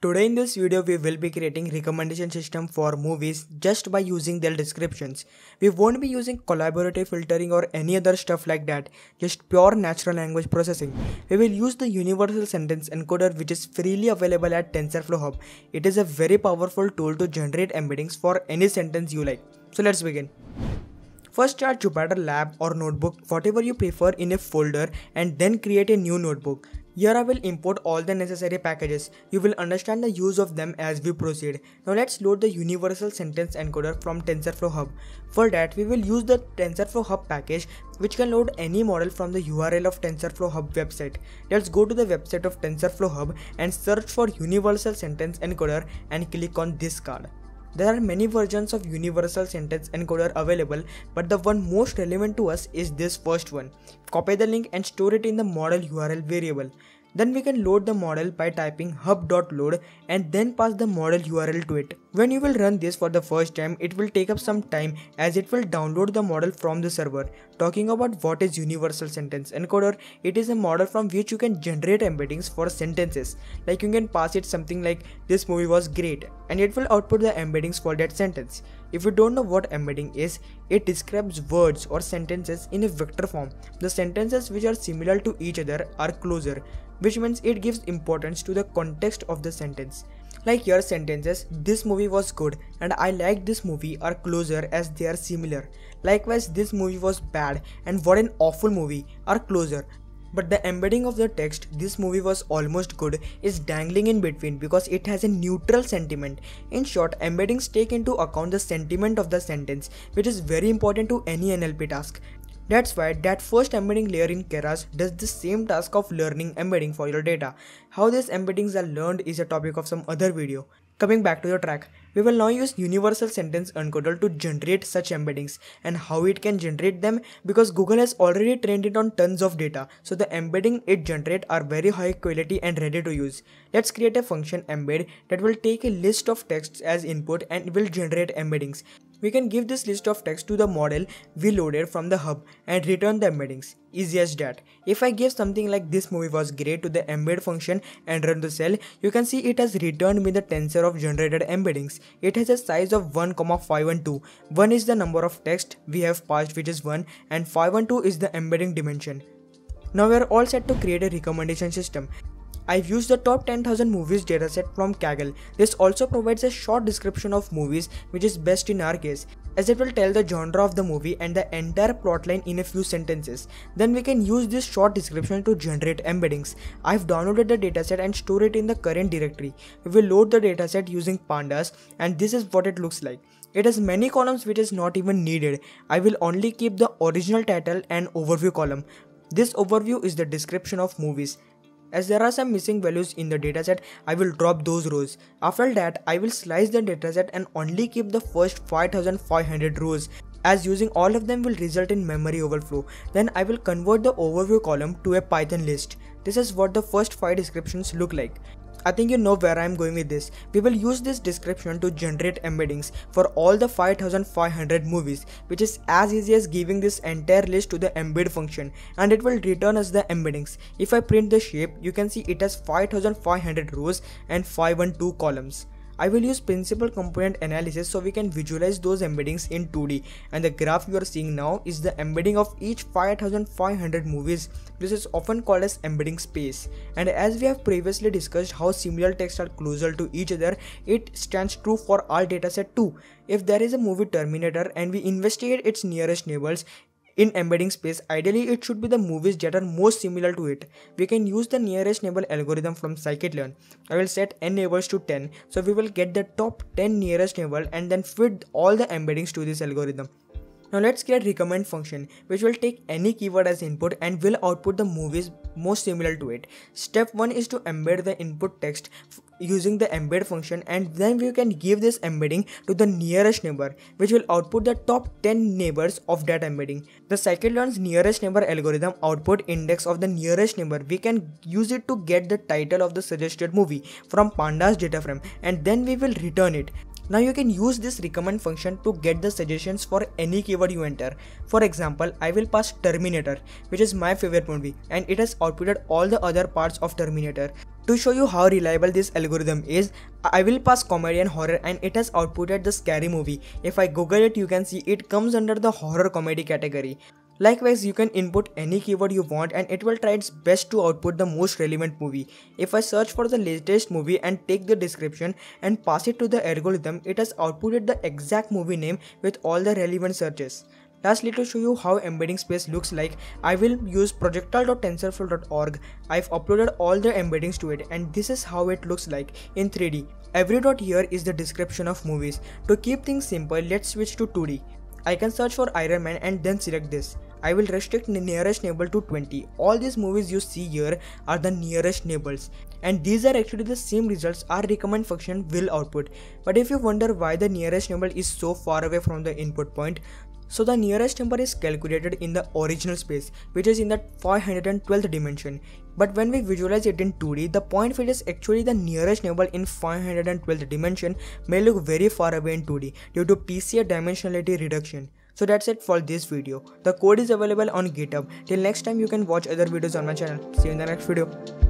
Today in this video we will be creating recommendation system for movies just by using their descriptions. We won't be using collaborative filtering or any other stuff like that, just pure natural language processing. We will use the Universal Sentence Encoder, which is freely available at TensorFlow Hub. It is a very powerful tool to generate embeddings for any sentence you like. So let's begin. First start Jupyter Lab or notebook, whatever you prefer, in a folder and then create a new notebook. Here I will import all the necessary packages. You will understand the use of them as we proceed. Now let's load the Universal Sentence Encoder from TensorFlow Hub. For that we will use the TensorFlow Hub package, which can load any model from the URL of TensorFlow Hub website. Let's go to the website of TensorFlow Hub and search for Universal Sentence Encoder and click on this card. There are many versions of Universal Sentence Encoder available, but the one most relevant to us is this first one. Copy the link and store it in the model URL variable. Then we can load the model by typing hub.load and then pass the model URL to it. When you will run this for the first time, it will take up some time as it will download the model from the server. Talking about what is Universal Sentence Encoder, it is a model from which you can generate embeddings for sentences. Like you can pass it something like "this movie was great" and it will output the embeddings for that sentence. If you don't know what embedding is, it describes words or sentences in a vector form. The sentences which are similar to each other are closer, which means it gives importance to the context of the sentence. Like your sentences "this movie was good" and "I like this movie" are closer as they are similar. Likewise, "this movie was bad" and "what an awful movie" are closer. But the embedding of the text "this movie was almost good" is dangling in between because it has a neutral sentiment. In short, embeddings take into account the sentiment of the sentence, which is very important to any NLP task. That's why that first embedding layer in Keras does the same task of learning embedding for your data. How these embeddings are learned is a topic of some other video. Coming back to the track, we will now use Universal Sentence Encoder to generate such embeddings, and how it can generate them, because Google has already trained it on tons of data, so the embedding it generates are very high quality and ready to use. Let's create a function embed that will take a list of texts as input and will generate embeddings. We can give this list of text to the model we loaded from the hub and return the embeddings. Easy as that. If I give something like "this movie was great" to the embed function and run the cell, you can see it has returned me the tensor of generated embeddings. It has a size of 1, 5 and 2. 1 is the number of text we have passed, which is 1, and 5 and 2 is the embedding dimension. Now we are all set to create a recommendation system. I've used the top 10,000 movies dataset from Kaggle. This also provides a short description of movies, which is best in our case, as it will tell the genre of the movie and the entire plotline in a few sentences. Then we can use this short description to generate embeddings. I've downloaded the dataset and store it in the current directory. We will load the dataset using pandas, and this is what it looks like. It has many columns which is not even needed. I will only keep the original title and overview column. This overview is the description of movies. As there are some missing values in the dataset, I will drop those rows. After that, I will slice the dataset and only keep the first 5500 rows, as using all of them will result in memory overflow. Then I will convert the overview column to a Python list. This is what the first 5 descriptions look like. I think you know where I am going with this. We will use this description to generate embeddings for all the 5500 movies, which is as easy as giving this entire list to the embed function, and it will return us the embeddings. If I print the shape, you can see it has 5500 rows and 5 and 2 columns. I will use principal component analysis so we can visualize those embeddings in 2D, and the graph you are seeing now is the embedding of each 5500 movies. This is often called as embedding space, and as we have previously discussed how similar texts are closer to each other, it stands true for our dataset too. If there is a movie Terminator and we investigate its nearest neighbors in embedding space, ideally it should be the movies that are most similar to it. We can use the nearest neighbor algorithm from scikit-learn. I will set n neighbors to 10, so we will get the top 10 nearest neighbor and then feed all the embeddings to this algorithm. Now let's create recommend function, which will take any keyword as input and will output the movies most similar to it. Step 1 is to embed the input text using the embed function, and then we can give this embedding to the nearest neighbor, which will output the top 10 neighbors of that embedding. The scikit-learn's nearest neighbor algorithm output index of the nearest neighbor. We can use it to get the title of the suggested movie from pandas data frame, and then we will return it. Now you can use this recommend function to get the suggestions for any keyword you enter. For example, I will pass Terminator, which is my favorite movie, and it has outputted all the other parts of Terminator. To show you how reliable this algorithm is, I will pass comedy and horror and it has outputted the scary movie. If I Google it, you can see it comes under the horror comedy category. Likewise, you can input any keyword you want and it will try its best to output the most relevant movie. If I search for the latest movie and take the description and pass it to the algorithm, it has outputted the exact movie name with all the relevant searches. Lastly, to show you how embedding space looks like, I will use projectile.tensorflow.org. I've uploaded all the embeddings to it and this is how it looks like in 3D. Every dot here is the description of movies. To keep things simple, let's switch to 2D. I can search for Iron Man and then select this. I will restrict nearest neighbor to 20. All these movies you see here are the nearest neighbors. And these are actually the same results our recommend function will output. But if you wonder why the nearest neighbor is so far away from the input point, so the nearest number is calculated in the original space, which is in the 512th dimension. But when we visualize it in 2D, the point which is actually the nearest neighbor in 512th dimension may look very far away in 2D due to PCA dimensionality reduction. So that's it for this video. The code is available on GitHub. Till next time, you can watch other videos on my channel. See you in the next video.